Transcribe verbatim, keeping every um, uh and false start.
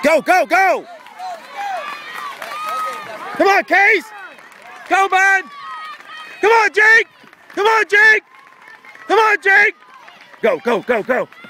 Go, go, go! Come on, Case! Go, man! Come on, Jake! Come on, Jake! Come on, Jake! Go, go, go, go!